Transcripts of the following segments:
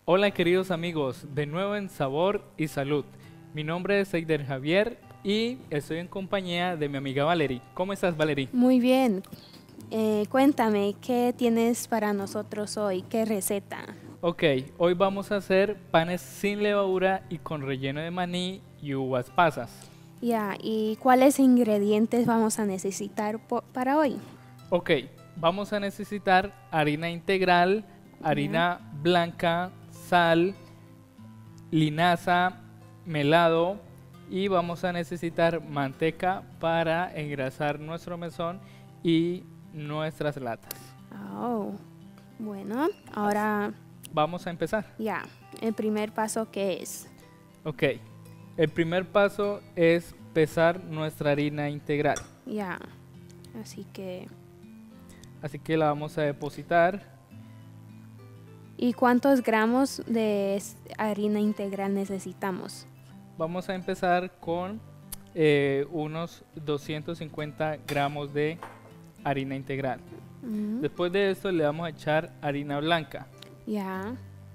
Hola queridos amigos, de nuevo en Sabor y Salud. Mi nombre es Eider Javier y estoy en compañía de mi amiga Valerie. ¿Cómo estás, Valerie? Muy bien. Cuéntame, ¿qué tienes para nosotros hoy? ¿Qué receta? Ok, hoy vamos a hacer panes sin levadura y con relleno de maní y uvas pasas. Ya, ¿y cuáles ingredientes vamos a necesitar para hoy? Ok, vamos a necesitar harina integral, Ya, harina blanca, sal, linaza, melado y vamos a necesitar manteca para engrasar nuestro mesón y nuestras latas. oh, bueno, Así. ahora Vamos a empezar. ya, el primer paso, ¿qué es? Ok, el primer paso es pesar nuestra harina integral. Ya, así que, Así que la vamos a depositar. ¿y cuántos gramos de harina integral necesitamos? Vamos a empezar con unos 250 gramos de harina integral. Mm, Después de esto le vamos a echar harina blanca. ya,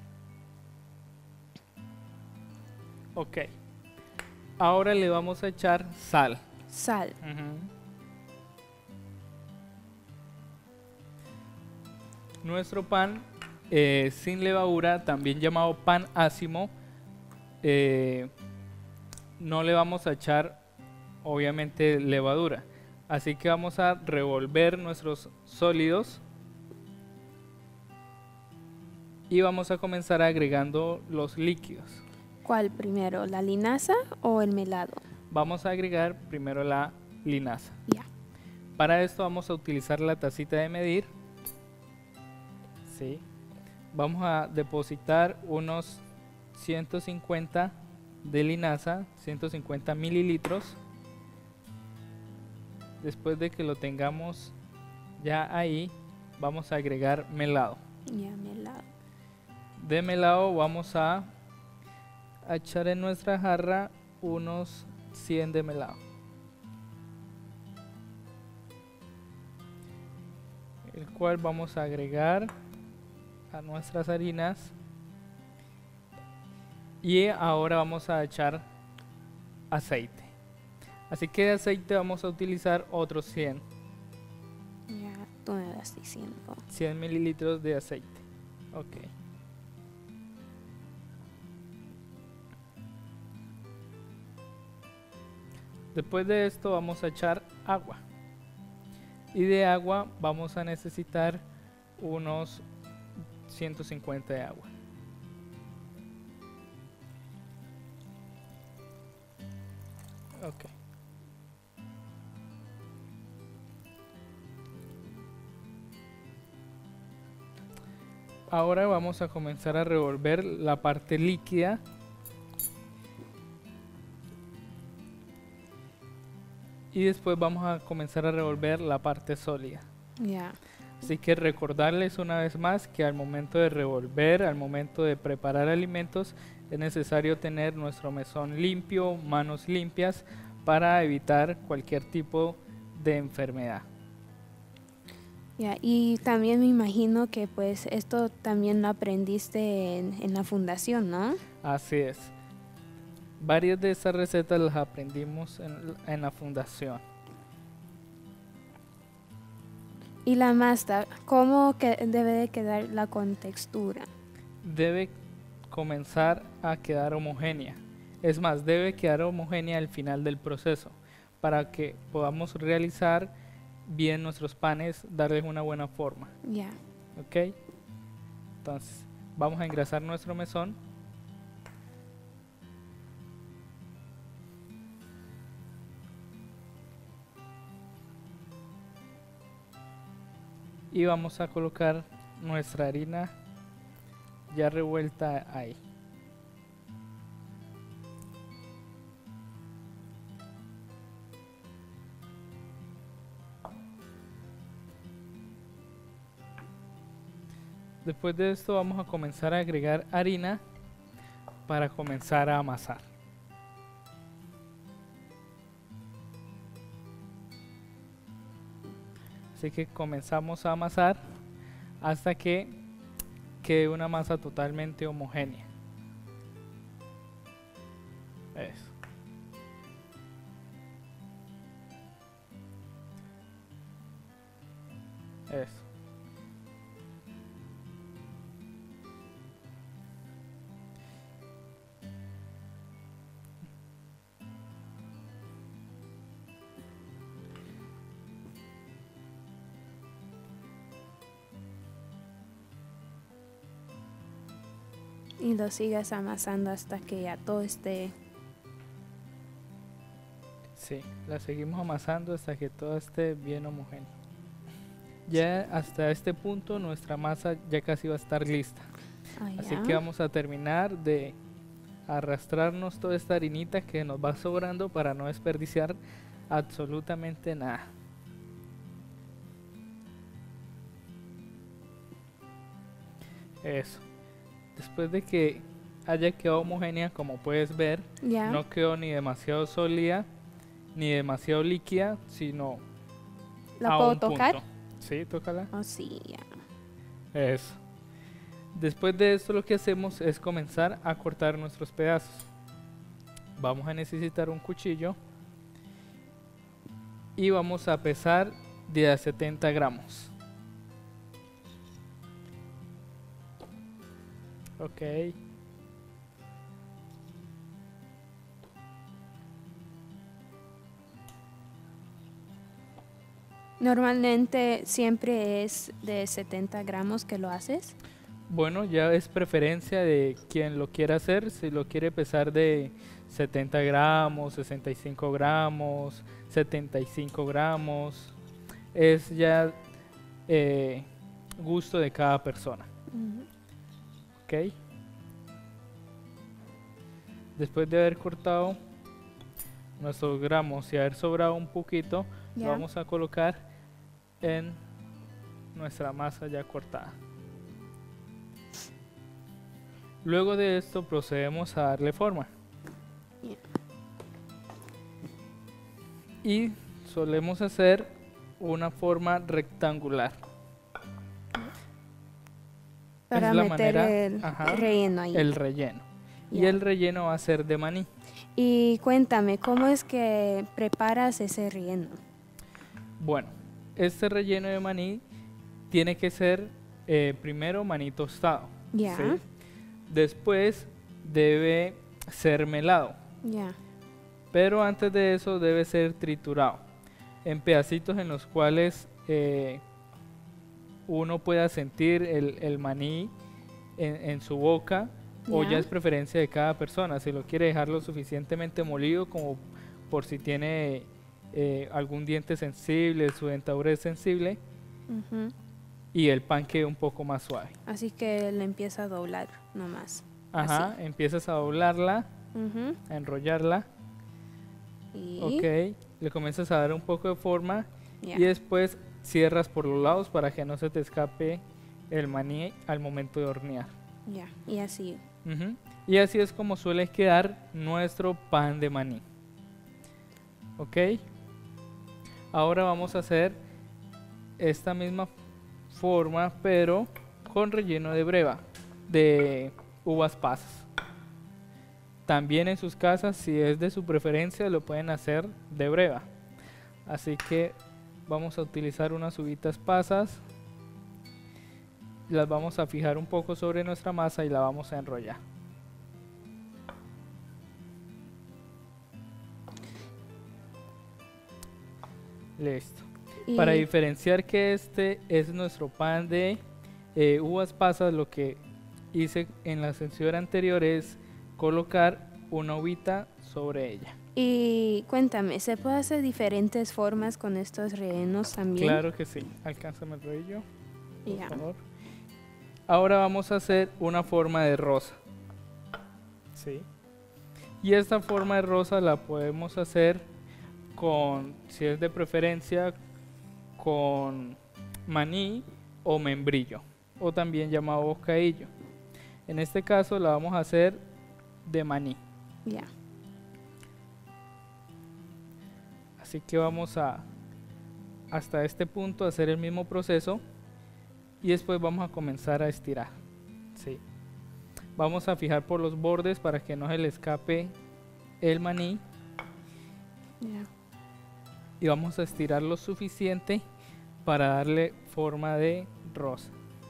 Ok. Ahora le vamos a echar sal. sal, Ujú. Nuestro pan sin levadura, también llamado pan ácimo, eh, no le vamos a echar obviamente levadura. Así que vamos a revolver nuestros sólidos y vamos a comenzar agregando los líquidos. ¿cuál primero, la linaza o el melado? Vamos a agregar primero la linaza. Ya, Para esto vamos a utilizar la tacita de medir. ¿Sí? Vamos a depositar unos 150 de linaza, 150 mililitros. Después de que lo tengamos ya ahí, vamos a agregar melado. ya, melado. De melado vamos a echar en nuestra jarra unos 100 de melado. El cual vamos a agregar a nuestras harinas. Y ahora vamos a echar aceite. Así que de aceite vamos a utilizar otros 100 Ya, tú me vas diciendo. mililitros de aceite. Ok. Después de esto vamos a echar agua. Y de agua vamos a necesitar unos 150 de agua. Ok. Ahora vamos a comenzar a revolver la parte líquida. Y después vamos a comenzar a revolver la parte sólida. Ya, Así que recordarles una vez más que al momento de revolver, al momento de preparar alimentos, es necesario tener nuestro mesón limpio, manos limpias, para evitar cualquier tipo de enfermedad. ya. Y también me imagino que pues esto también lo aprendiste en la fundación, ¿no? Así es. Varias de estas recetas las aprendimos en la fundación. Y la masa, ¿cómo que debe de quedar la contextura? Debe comenzar a quedar homogénea. Es más, debe quedar homogénea al final del proceso para que podamos realizar bien nuestros panes, darles una buena forma. Ya, ¿Ok? Entonces, vamos a engrasar nuestro mesón. Y vamos a colocar nuestra harina ya revuelta ahí. Después de esto vamos a comenzar a agregar harina para comenzar a amasar. Así que comenzamos a amasar hasta que quede una masa totalmente homogénea. Eso. Eso. Y lo sigas amasando hasta que ya todo esté. Sí, la seguimos amasando hasta que todo esté bien homogéneo. Ya hasta este punto nuestra masa ya casi va a estar lista. Así que vamos a terminar de arrastrarnos toda esta harinita que nos va sobrando para no desperdiciar absolutamente nada. Eso. Después de que haya quedado homogénea, como puedes ver, no quedó ni demasiado sólida ni demasiado líquida, sino ¿la puedo tocar? Punto. Sí, tócala. Oh, sí, ya. Eso. Después de esto lo que hacemos es comenzar a cortar nuestros pedazos. Vamos a necesitar un cuchillo y vamos a pesar de a 70 gramos. Ok. Normalmente siempre es de 70 gramos que lo haces. Bueno, ya es preferencia de quien lo quiera hacer, si lo quiere pesar de 70 gramos, 65 gramos, 75 gramos, es ya gusto de cada persona. Ok. Después de haber cortado nuestros gramos y haber sobrado un poquito, lo vamos a colocar en nuestra masa ya cortada. Luego de esto procedemos a darle forma. Y solemos hacer una forma rectangular. Para meter el relleno ahí. El relleno. Y el relleno va a ser de maní. Y cuéntame, ¿cómo es que preparas ese relleno? Bueno, este relleno de maní tiene que ser primero maní tostado. ¿Sí? Después debe ser melado. Pero antes de eso debe ser triturado en pedacitos en los cuales uno pueda sentir el maní en su boca, o ya es preferencia de cada persona, si lo quiere dejar lo suficientemente molido como por si tiene algún diente sensible, su dentadura es sensible, y el pan quede un poco más suave. Así que le empieza a doblar nomás. Ajá, así. Empiezas a doblarla, a enrollarla. Ok, le comienzas a dar un poco de forma y después cierras por los lados para que no se te escape el maní al momento de hornear. Y así. Y así es como suele quedar nuestro pan de maní. Ok, ahora vamos a hacer esta misma forma pero con relleno de breva, de uvas pasas. También en sus casas, si es de su preferencia, lo pueden hacer de breva. Así que vamos a utilizar unas uvitas pasas, las vamos a fijar un poco sobre nuestra masa y la vamos a enrollar. Listo. Para diferenciar que este es nuestro pan de uvas pasas, lo que hice en la sesión anterior es colocar una uvita sobre ella. Y cuéntame, ¿se puede hacer diferentes formas con estos rellenos también? Claro que sí. Alcánzame el rollo, por favor. Ahora vamos a hacer una forma de rosa. ¿Sí? Y esta forma de rosa la podemos hacer con, si es de preferencia, con maní o membrillo, o también llamado bocadillo. En este caso la vamos a hacer de maní. Así que vamos a hasta este punto hacer el mismo proceso y después vamos a comenzar a estirar. Sí. Vamos a fijar por los bordes para que no se le escape el maní. Ya. Y vamos a estirar lo suficiente para darle forma de rosa.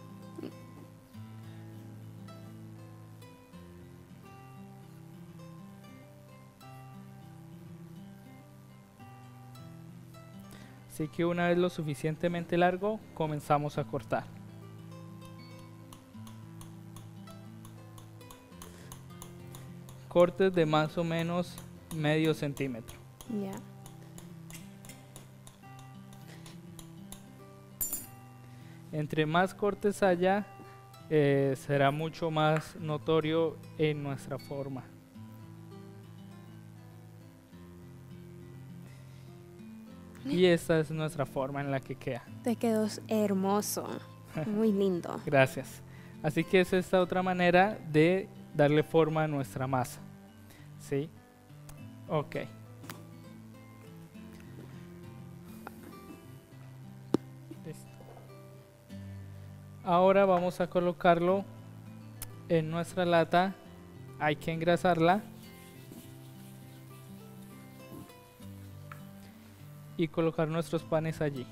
Así que una vez lo suficientemente largo, comenzamos a cortar. Cortes de más o menos medio centímetro. Ya. Entre más cortes haya, será mucho más notorio en nuestra forma. Y esta es nuestra forma en la que queda. Te quedó hermoso. Muy lindo. Gracias. Así que es esta otra manera de darle forma a nuestra masa. ¿Sí? Ok. Listo. Ahora vamos a colocarlo en nuestra lata. Hay que engrasarla. Y colocar nuestros panes allí.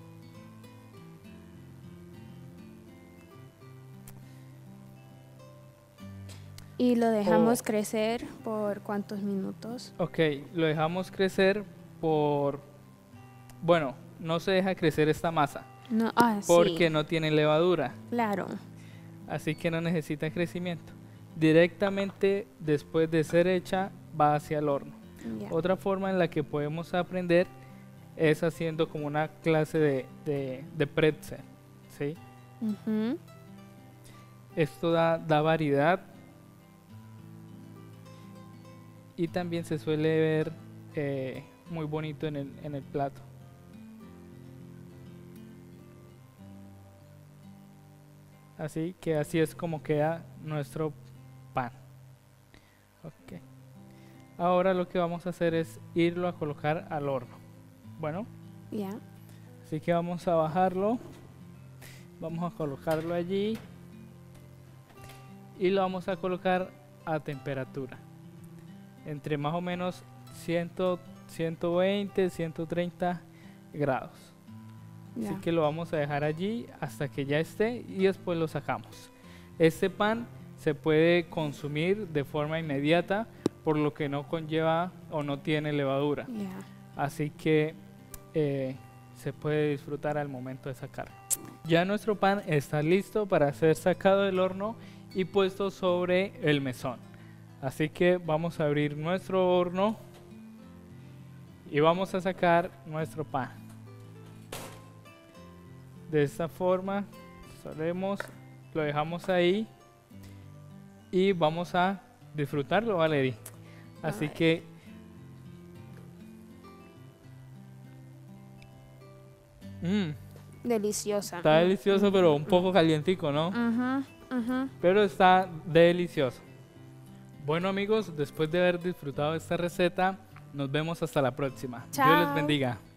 Y lo dejamos crecer por ¿cuántos minutos? Ok, lo dejamos crecer por... Bueno, no se deja crecer esta masa No, porque sí, no tiene levadura, claro. así que no necesita crecimiento. Directamente después de ser hecha va hacia el horno. Ya. Otra forma en la que podemos aprender es haciendo como una clase de pretzel, ¿sí? Ujú. Esto da variedad y también se suele ver muy bonito en el plato. Así que así es como queda nuestro pan. Ok. Ahora lo que vamos a hacer es irlo a colocar al horno. Bueno, Ya. así que vamos a bajarlo. Vamos a colocarlo allí. Y lo vamos a colocar a temperatura. Entre más o menos 120, 130 grados. Ya. Así que lo vamos a dejar allí hasta que ya esté y después lo sacamos. Este pan se puede consumir de forma inmediata, por lo que no conlleva o no tiene levadura. Ya. Así que se puede disfrutar al momento de sacarlo. Ya nuestro pan está listo para ser sacado del horno y puesto sobre el mesón. Así que vamos a abrir nuestro horno y vamos a sacar nuestro pan. De esta forma lo dejamos ahí y vamos a disfrutarlo, Valerie. Así Ay. que Deliciosa. está delicioso, pero un poco calientico, ¿no? Ajá, ajá. Pero está delicioso. Bueno, amigos, después de haber disfrutado esta receta, nos vemos hasta la próxima. Dios les Chao. bendiga.